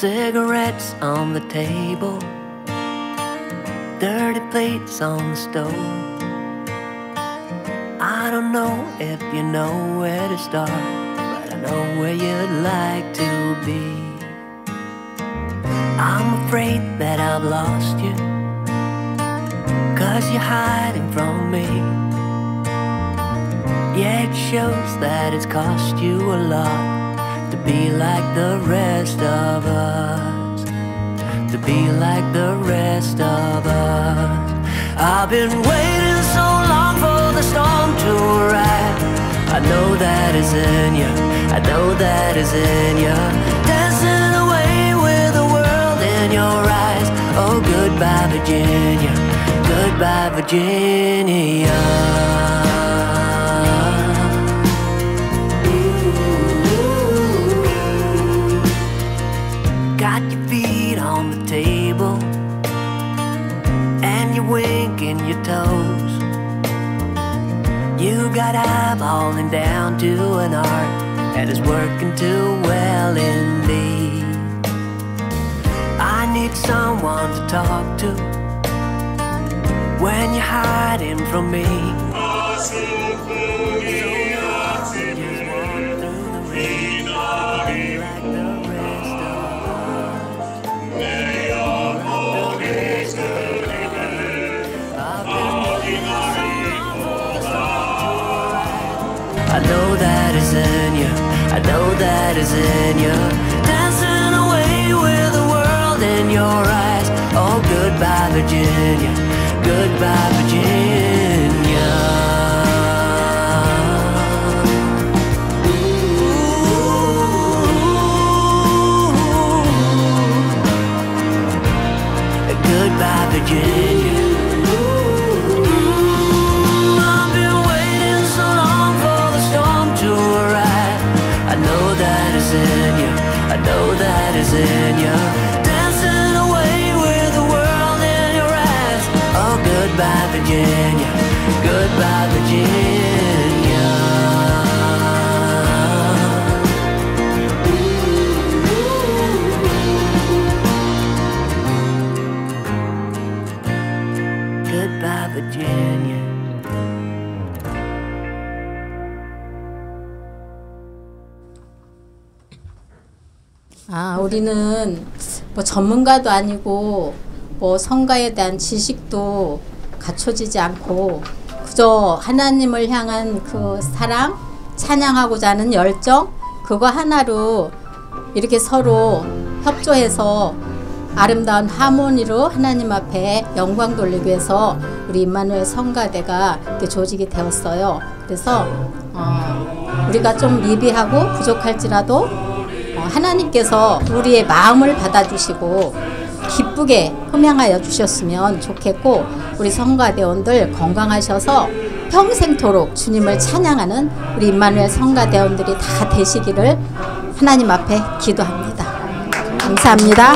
Cigarettes on the table, dirty plates on the stove. I don't know if you know where to start, but I know where you'd like to be. I'm afraid that I've lost you, 'cause you're hiding from me. Yeah, it shows that it's cost you a lot to be like the rest of us, to be like the rest of us. I've been waiting so long for the storm to arrive. I know that is in you, I know that is in you. Dancing away with the world in your eyes. Oh, goodbye Virginia, goodbye Virginia. Got your feet on the table and you're winking your toes. You got eyeballing down to an art that is working too well indeed. I need someone to talk to when you're hiding from me. I know that is in you, I know that is in you. Dancing away with the world in your eyes. Oh, goodbye Virginia, goodbye Virginia. Ooh, goodbye Virginia. I know that is in you. Dancing away with the world in your eyes. Oh, goodbye Virginia, goodbye Virginia. Goodbye Virginia. 우리는 뭐 전문가도 아니고 뭐 성가에 대한 지식도 갖춰지지 않고 그저 하나님을 향한 그 사랑, 찬양하고자 하는 열정, 그거 하나로 이렇게 서로 협조해서 아름다운 하모니로 하나님 앞에 영광 돌리기 위해서 우리 임마누엘 성가대가 이렇게 조직이 되었어요. 그래서 우리가 좀 미비하고 부족할지라도 하나님께서 우리의 마음을 받아주시고 기쁘게 흠양하여 주셨으면 좋겠고, 우리 성가대원들 건강하셔서 평생토록 주님을 찬양하는 우리 임마누엘 성가대원들이 다 되시기를 하나님 앞에 기도합니다. 감사합니다.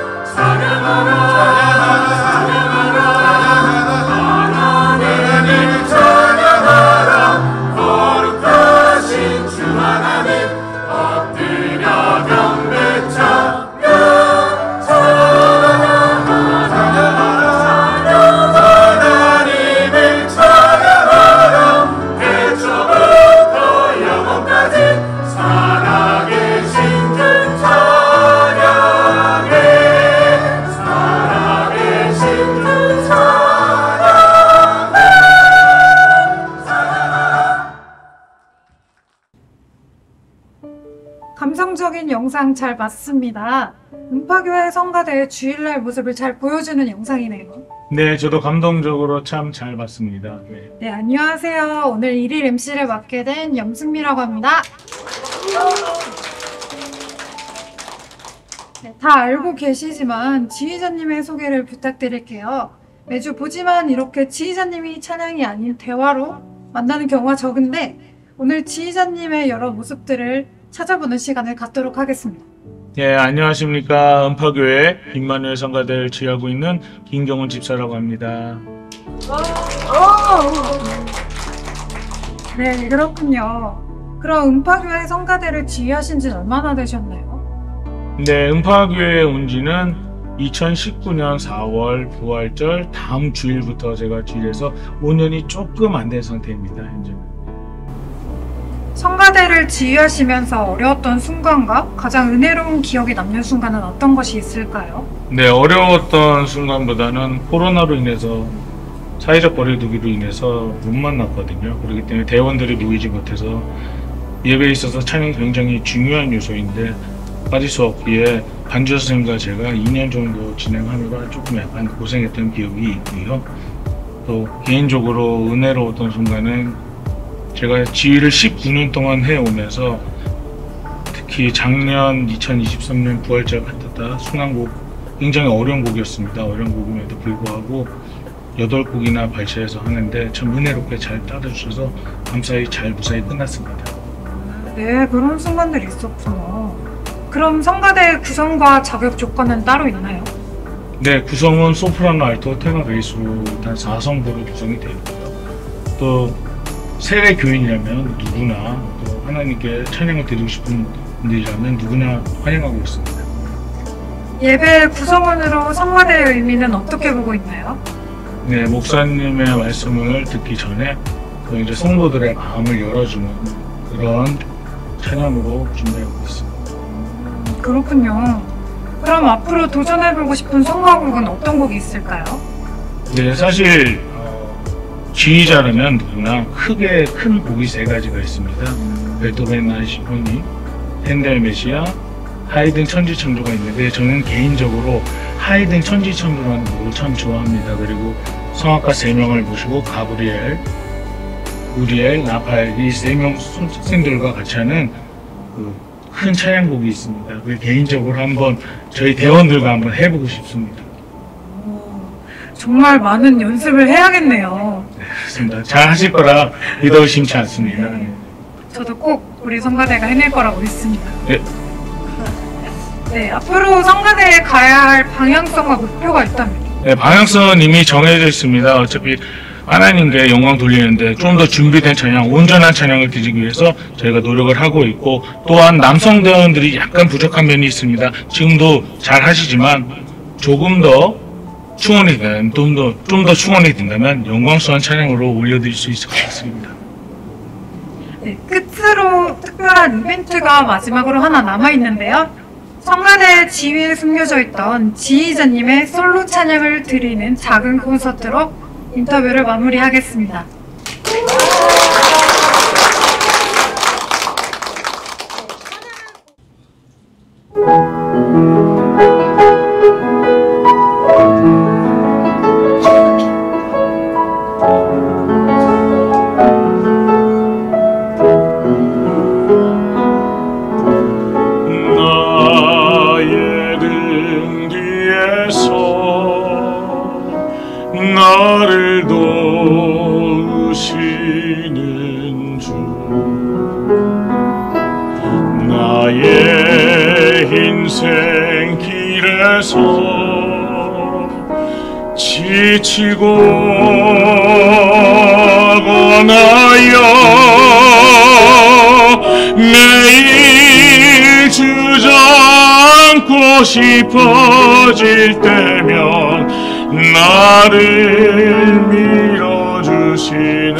찬양하라 찍은 영상 잘 봤습니다. 음파교회 성가대의 주일날 모습을 잘 보여주는 영상이네요. 네, 저도 감동적으로 참 잘 봤습니다. 네. 네, 안녕하세요. 오늘 1일 MC를 맡게 된 염승미라고 합니다. 네, 다 알고 계시지만 지휘자님의 소개를 부탁드릴게요. 매주 보지만 이렇게 지휘자님이 찬양이 아닌 대화로 만나는 경우가 적은데 오늘 지휘자님의 여러 모습들을 찾아보는 시간을 갖도록 하겠습니다. 예, 안녕하십니까. 음파교회 임마누엘 성가대를 지휘하고 있는 김경훈 집사라고 합니다. 네, 그렇군요. 그럼 음파교회 성가대를 지휘하신 지는 얼마나 되셨나요? 네, 음파교회에 온 지는 2019년 4월 부활절 다음 주일부터 제가 지휘해서 5년이 조금 안 된 상태입니다, 현재는. 성가대를 지휘하시면서 어려웠던 순간과 가장 은혜로운 기억이 남는 순간은 어떤 것이 있을까요? 네, 어려웠던 순간보다는 코로나로 인해서 사회적 거리두기로 인해서 못 만났거든요. 그렇기 때문에 대원들이 모이지 못해서 예배에 있어서 찬양이 굉장히 중요한 요소인데 빠질 수 없기에 반주 선생님과 제가 2년 정도 진행하느라 조금 약간 고생했던 기억이 있고요. 또 개인적으로 은혜로웠던 순간은 제가 지휘를 19년 동안 해오면서 특히 작년 2023년 부활절 같았다 순환곡 굉장히 어려운 곡이었습니다. 어려운 곡임에도 불구하고 8곡이나 발차해서 하는데 참 은혜롭게 잘 따라주셔서 감사히 잘 무사히 끝났습니다. 네, 그런 순간들이 있었군요. 그럼 성가대 구성과 자격 조건은 따로 있나요? 네, 구성은 소프라노, 알토, 테너, 베이스로 일단 4성부로 구성이 되어 있고요. 또 세례 교인이라면 누구나 또 하나님께 찬양을 드리고 싶은 분들이라면 누구나 환영하고 있습니다. 예배 구성원으로 성가대의 의미는 어떻게 보고 있나요? 네, 목사님의 말씀을 듣기 전에 또 이제 성도들의 마음을 열어주는 그런 찬양으로 준비하고 있습니다. 그렇군요. 그럼 앞으로 도전해보고 싶은 성가곡은 어떤 곡이 있을까요? 네, 사실 지휘자라면 누구나 크게 큰 곡이 3가지가 있습니다. 베토벤 시포니, 핸델 메시아, 하이든 천지창조가 있는데 저는 개인적으로 하이든 천지창조라는 곡을 참 좋아합니다. 그리고 성악가 3명을 모시고 가브리엘, 우리엘, 나팔 이 3명 선생들과 같이 하는 그 큰 찬양곡이 있습니다. 그 개인적으로 한번 저희 대원들과 한번 해보고 싶습니다. 정말 많은 연습을 해야겠네요. 네, 그렇습니다. 잘 하실 거라 믿어 의심치 않습니다. 저도 꼭 우리 성가대가 해낼 거라고 믿습니다. 네. 네, 앞으로 성가대에 가야 할 방향성과 목표가 있다면? 네, 방향성은 이미 정해져 있습니다. 어차피 하나님께 영광 돌리는데 좀 더 준비된 찬양, 온전한 찬양을 드리기 위해서 저희가 노력을 하고 있고 또한 남성 대원들이 약간 부족한 면이 있습니다. 지금도 잘 하시지만 조금 더 충원이 된, 좀 더 충원이 된다면 영광스러운 찬양으로 올려드릴 수 있을 것 같습니다. 네, 끝으로 특별한 이벤트가 마지막으로 하나 남아있는데요. 성가대 지휘에 숨겨져 있던 지휘자님의 솔로 찬양을 드리는 작은 콘서트로 인터뷰를 마무리하겠습니다. 나를 도우시는 주 나의 인생 길에서 지치고 원하여 매일 주저앉고 싶어질 때면 나를 밀어주시네.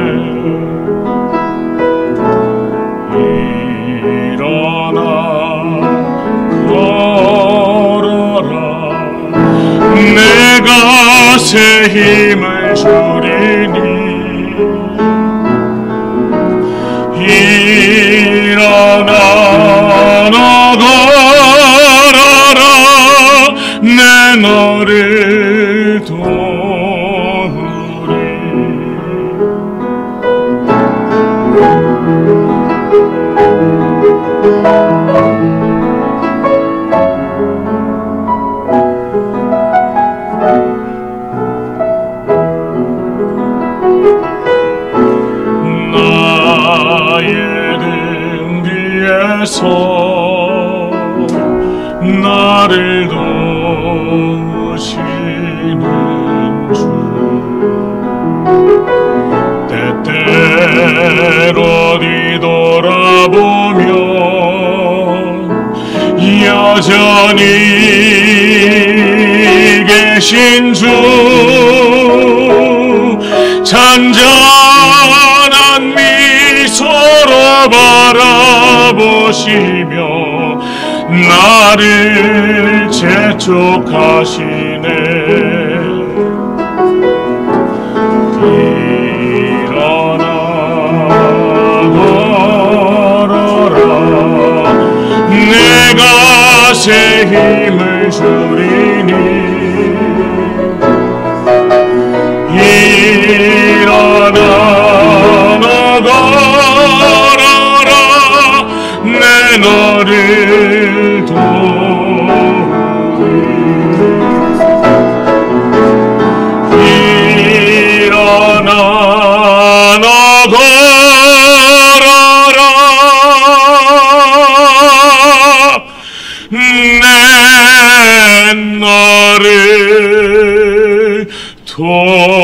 일어나 걸어라 내가 새 힘을 주리니 일어나 너가 나를 도우시는 주. 때때로 뒤돌아보면 여전히 계신 주, 잔잔한 미소로 바라보시며 나를 재촉하시네. 일어나 걸어라, 내가 새 힘을 주리니. 일어나 너 걸어라, 내 너를 도우리. 일어나 너 걸어라, 내 너를 도우리.